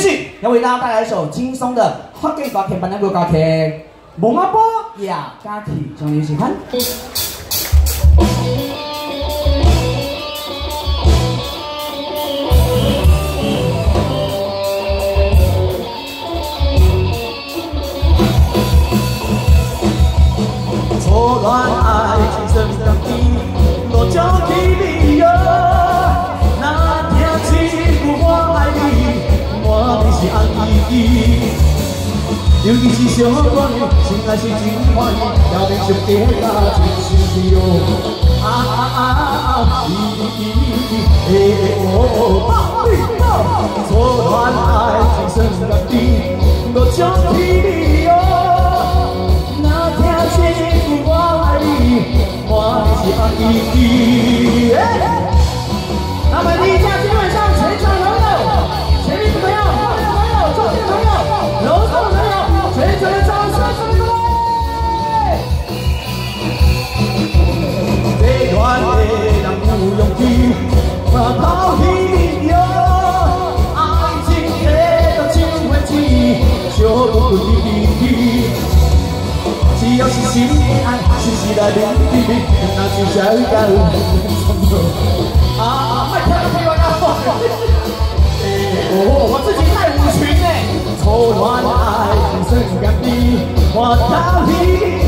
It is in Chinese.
续要为大家带来一首轻松的福建歌曲，版本歌曲《蒙阿波呀歌曲》，希望你喜欢。 错乱爱情深深地，多叫起你哟。那天起我爱你，我的是爱你。尤其是小关的，心爱是真欢喜，要变上天大真是哟。错乱爱情深深地，多叫起你哟。 那么第一架基本上全场朋友，前面的朋友，后面的朋友，中间的朋友，楼上的朋友，全场的掌声送给各位。 这段的人有勇气，我抛弃哟，爱情的到真会起，小不离。 只要是心爱，是来淋雨，那就想要麦克风给我拿过来。我自己带舞裙呢。 错乱爱，深感的我逃避。